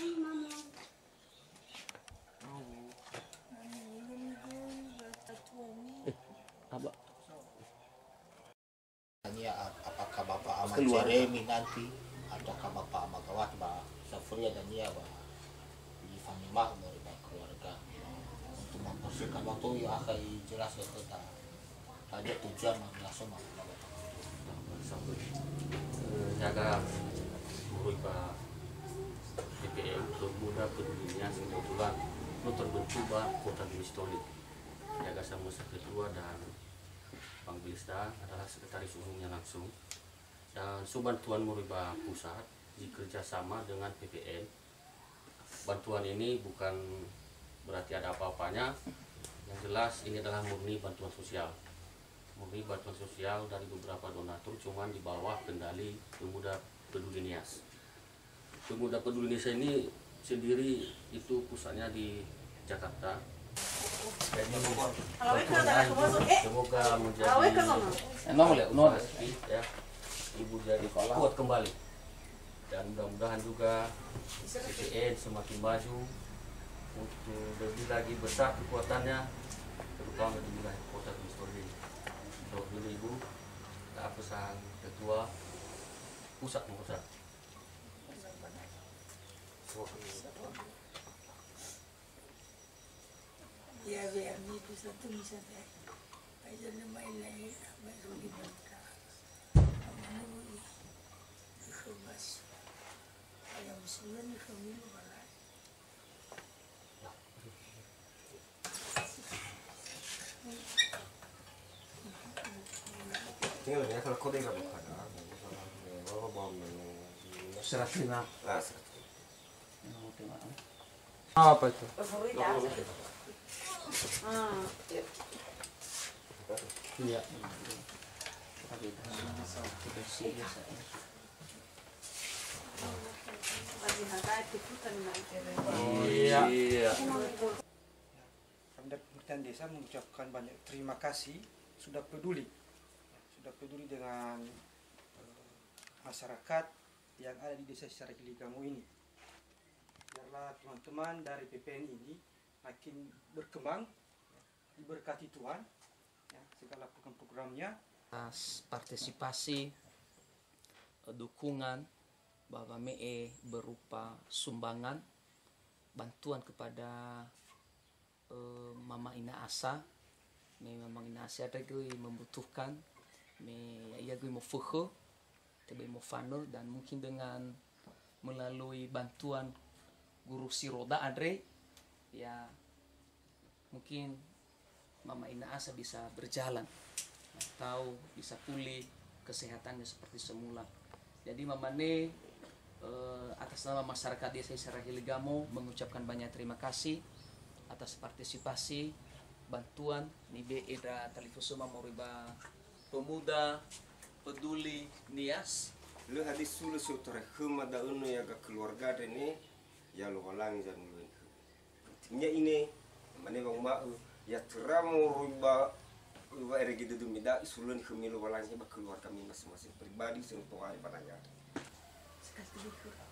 Apa? Tanya apakah Bapak Ahmad Jeremy nanti ataukah Bapak Ahmad Gawat Pak Safria dan dia di family dari keluarga untuk mempersingkat waktu ya akan jelas ya kita ada tujuan langsung Jaga berupa PPM Pemuda Pedulinya kebetulan lo terbentuk kota Bistoli. Jaga sama ketua dan Bang Bilista adalah sekretaris umumnya langsung, dan bantuan Muriba pusat dikerjasama dengan PPN. Bantuan ini bukan berarti ada apa-apanya, yang jelas ini adalah murni bantuan sosial dari beberapa donatur, cuman di bawah kendali Pemuda Peduli Nias. Pemuda Peduli Nias ini sendiri itu pusatnya di Jakarta. Semoga menjadi ya, ibu jadi kuat kembali, dan mudah-mudahan juga PPN semakin maju untuk lebih lagi besar kekuatannya, terutama di wilayah kota Bistoli. Dulu ibu, pesan ketua pusat pusat. Ya biar itu satu misalnya, aja nama ilahi, baru dibantu, menurut ikhlas, ayam sembilan kami malah. Tinggal ya kalau kode nggak bukan, kalau bom serat lima, serat. Apa itu? Iya. Iya. Pemerintahan desa mengucapkan banyak terima kasih sudah peduli dengan masyarakat yang ada di desa secara Giligamu ini. Biarlah teman-teman dari PPN ini makin berkembang, diberkati Tuhan, ya, segala program-programnya. Partisipasi, dukungan Bapak ME berupa sumbangan, bantuan kepada Mama Ina Asa, Mama Ina Asa ada gue membutuhkan, ya gue mau fuhu, tapi mau fano, dan mungkin dengan melalui bantuan guru si roda Andre, ya mungkin Mama Ina Asa bisa berjalan atau bisa pulih kesehatannya seperti semula. Jadi Mama Ne atas nama masyarakat desa Isara Hiligamo mengucapkan banyak terima kasih atas partisipasi bantuan Nibe Eda Talifusuma Moriba Pemuda Peduli Nias. Lu hadis sulu sutore huma da unu ya ga keluarga ini ya lu halang jan lu. Nya ini mane bang mau ya teramu riba ergi du mida sulun humi lu halang ba keluarga kami masing-masing pribadi sentuh ai banaya. Sekali